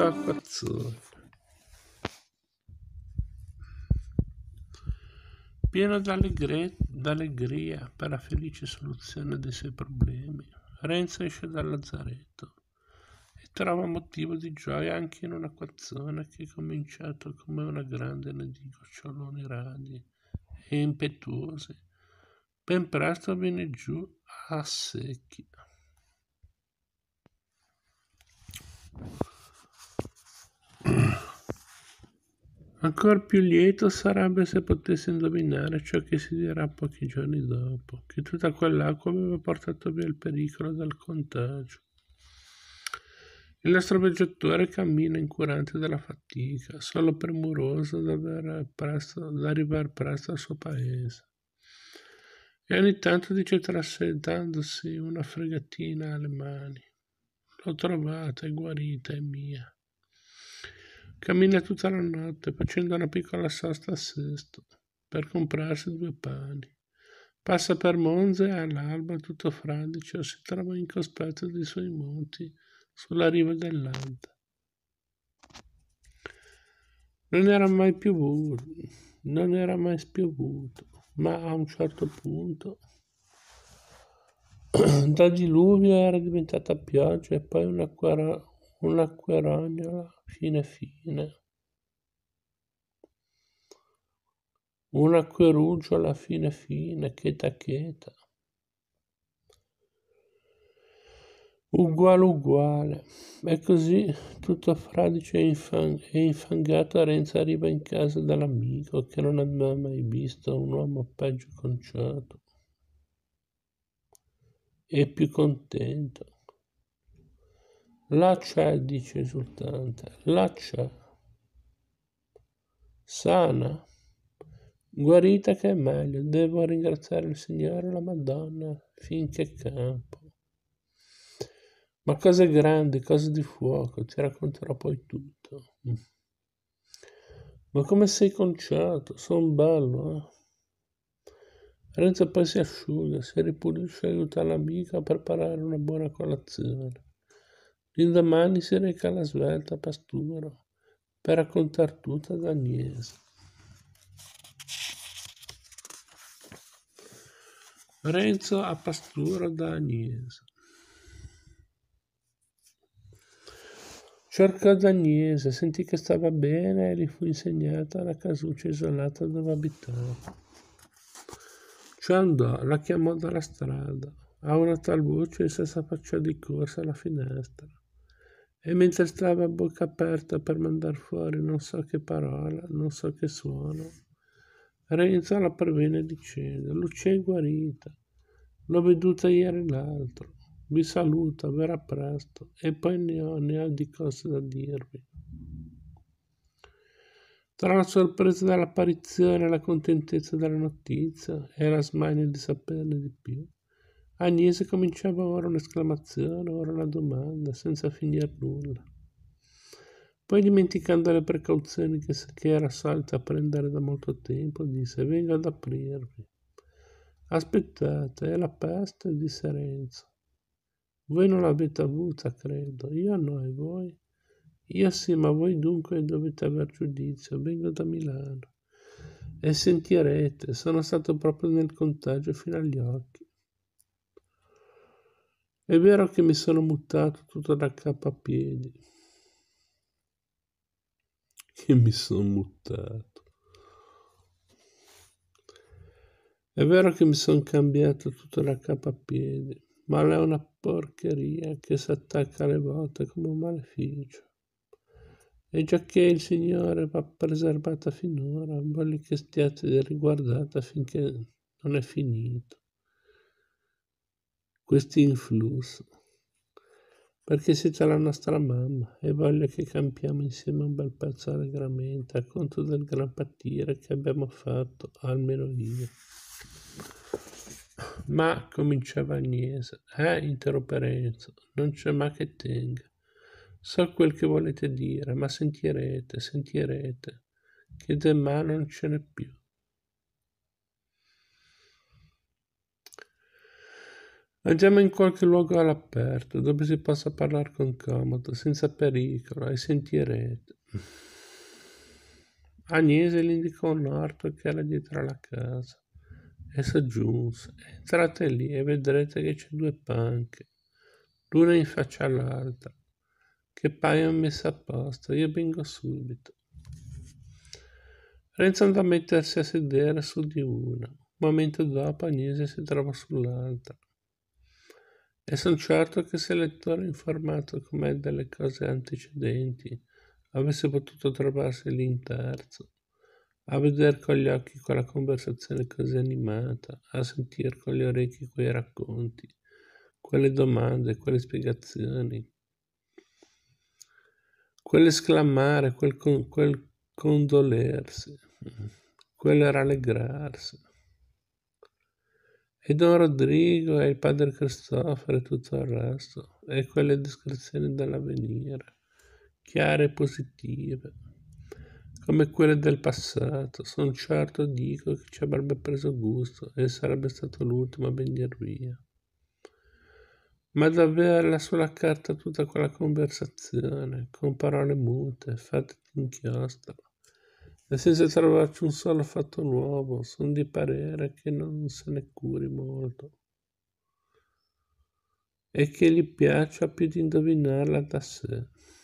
acquazzone. Pieno d'allegria per la felice soluzione dei suoi problemi, Renzo esce dal lazzaretto e trova motivo di gioia anche in un acquazzone che è cominciato come una grandine di goccioloni radi e impetuosi. Ben presto viene giù a secchi. Ancor più lieto sarebbe se potesse indovinare ciò che si dirà pochi giorni dopo, che tutta quell'acqua aveva portato via il pericolo del contagio. Il nostro viaggiatore cammina incurante della fatica, solo premuroso da arrivare presto al suo paese. E ogni tanto dice tra sé, dandosi una fregatina alle mani: l'ho trovata, è guarita, è mia. Cammina tutta la notte facendo una piccola sosta a Sesto per comprarsi 2 pani. Passa per Monza e all'alba, tutto fradicio, si trova in cospetto dei suoi monti sulla riva dell'Adda. Non era mai spiovuto, ma a un certo punto da diluvio era diventata pioggia e poi un'acquerognola fine. Una queruggiola fine, cheta, uguale. E così, tutto fradicio e infangato, Renzo arriva in casa dall'amico che non aveva mai visto un uomo peggio conciato e più contento. Là c'è, dice esultante, là c'è. Sana, guarita che è meglio, devo ringraziare il Signore e la Madonna, finché campo. Ma cose grandi, cose di fuoco, ti racconterò poi tutto. Ma come sei conciato? Son bello, eh? Renzo poi si asciuga, si ripulisce e aiuta l'amica a preparare una buona colazione. L'indomani si reca alla svelta pastura per raccontar tutto ad Agnese. Renzo a pastura da Agnese. Cercò Agnese, sentì che stava bene e gli fu insegnata la casuccia isolata dove abitava. Ci andò, la chiamò dalla strada. A una tal voce essa s'affacciò di corsa alla finestra. E mentre stava a bocca aperta per mandar fuori non so che parola, non so che suono, Renzo la prevenne dicendo: Lucia è guarita, l'ho veduta ieri l'altro, vi saluta, verrà presto, e poi ne ho di cose da dirvi. Tra la sorpresa dell'apparizione e la contentezza della notizia e la smania di saperne di più, Agnese cominciava ora un'esclamazione, ora una domanda, senza finir nulla. Poi, dimenticando le precauzioni che era solita prendere da molto tempo, disse: vengo ad aprirvi. Aspettate, è la peste? Disse Renzo. Voi non l'avete avuta, credo. Io no, e voi? Io sì, ma voi dunque dovete aver giudizio. Vengo da Milano. E sentirete, sono stato proprio nel contagio fino agli occhi. È vero che mi sono mutato tutto da capo a piedi. Che mi sono mutato. È vero che mi sono cambiato tutto da capo a piedi, ma è una porcheria che si attacca alle volte come un maleficio. E giacché il Signore va preservata finora, voglio che stiate riguardata finché non è finito questo influsso, perché siete la nostra mamma e voglio che campiamo insieme un bel pezzo allegramente a conto del gran patire che abbiamo fatto, almeno io. Ma, cominciava Agnese, interruppe Renzo, non c'è ma che tenga. So quel che volete dire, ma sentirete, che demà non ce n'è più. Andiamo in qualche luogo all'aperto, dove si possa parlare con comodo, senza pericolo, e sentirete. Agnese gli indicò un orto che era dietro alla casa e soggiunse: entrate lì e vedrete che c'è 2 panche, l'una in faccia all'altra, che paiono messe a posto. Io vengo subito. Renzo andò a mettersi a sedere su di una. Un momento dopo Agnese si trovò sull'altra. E son certo che se il lettore informato com'è delle cose antecedenti avesse potuto trovarsi lì in terzo, a veder con gli occhi quella conversazione così animata, a sentir con gli orecchi quei racconti, quelle domande, quelle spiegazioni, quell'esclamare, quel condolersi, quel rallegrarsi. E Don Rodrigo e il padre Cristoforo e tutto il resto, e quelle descrizioni dell'avvenire, chiare e positive, come quelle del passato. Sono certo, dico, che ci avrebbe preso gusto e sarebbe stato l'ultimo a venir via. Ma d'averla sulla carta tutta quella conversazione, con parole mute, fatte d'inchiostro, e senza trovarci un solo fatto nuovo, son di parere che non se ne curi molto, e che gli piaccia più di indovinarla da sé.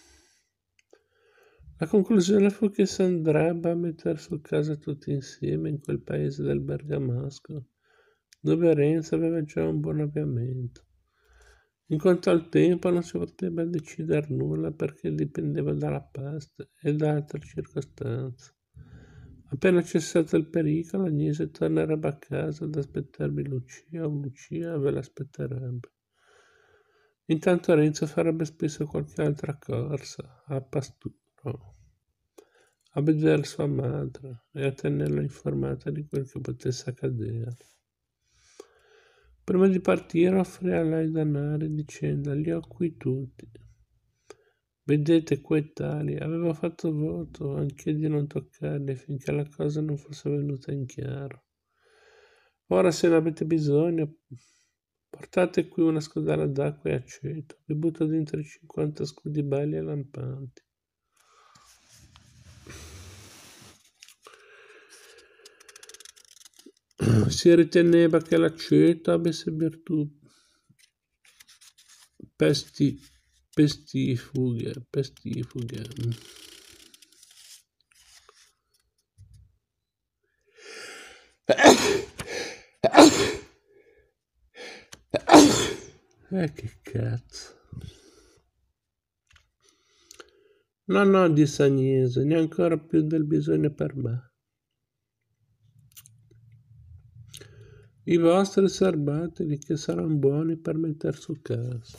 La conclusione fu che s'andrebbe a metter su casa tutti insieme in quel paese del Bergamasco, dove Renzo aveva già un buon avviamento. In quanto al tempo non si poteva decidere nulla perché dipendeva dalla peste e da altre circostanze. Appena cessato il pericolo, Agnese tornerebbe a casa ad aspettarvi Lucia o Lucia ve l'aspetterebbe. Intanto Renzo farebbe spesso qualche altra corsa, a pasturo, a vedere sua madre e a tenerla informata di quel che potesse accadere. Prima di partire offrì a lei denari dicendo: li ho qui tutti. Vedete, quei tali, avevo fatto voto anche di non toccarli finché la cosa non fosse venuta in chiaro. Ora se ne avete bisogno, portate qui una scodella d'acqua e aceto, vi butto dentro i 50 scudi belli e lampanti. Si riteneva che l'aceto avesse virtù pestifughe. Che cazzo. No, disse Agnese, ne ancora più del bisogno per me. I vostri serbateli che saranno buoni per metter su casa.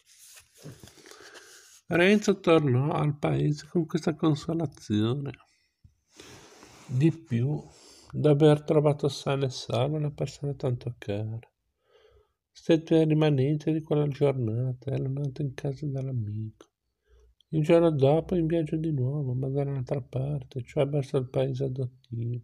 Renzo tornò al paese con questa consolazione. Di più, d'aver trovato sana e salva una persona tanto cara. Stette rimanente di quella giornata e la notte in casa dell'amico. Il giorno dopo in viaggio di nuovo, ma da un'altra parte, cioè verso il paese adottivo.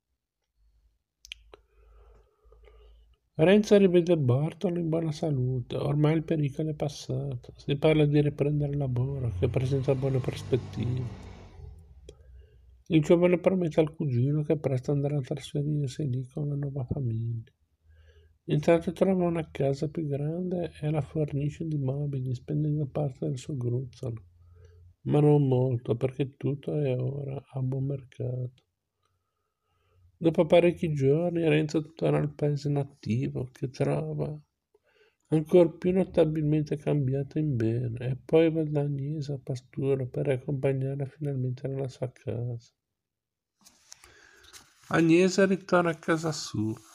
Renzo rivede Bartolo in buona salute, ormai il pericolo è passato, si parla di riprendere il lavoro che presenta buone prospettive. Il giovane promette al cugino che presto andrà a trasferirsi lì con una nuova famiglia. Intanto trova una casa più grande e la fornisce di mobili, spendendo parte del suo gruzzolo, ma non molto perché tutto è ora a buon mercato. Dopo parecchi giorni Renzo torna al paese nativo, che trova ancor più notabilmente cambiato in bene, e poi va da Agnese a Pasturo per accompagnarla finalmente nella sua casa. Agnese ritorna a casa sua,